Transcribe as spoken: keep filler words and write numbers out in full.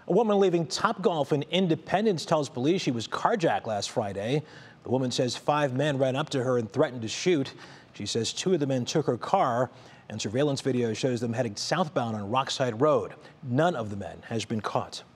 A woman leaving TopGolf in Independence tells police she was carjacked last Friday. The woman says five men ran up to her and threatened to shoot. She says two of the men took her car, and surveillance video shows them heading southbound on Rockside Road. None of the men has been caught.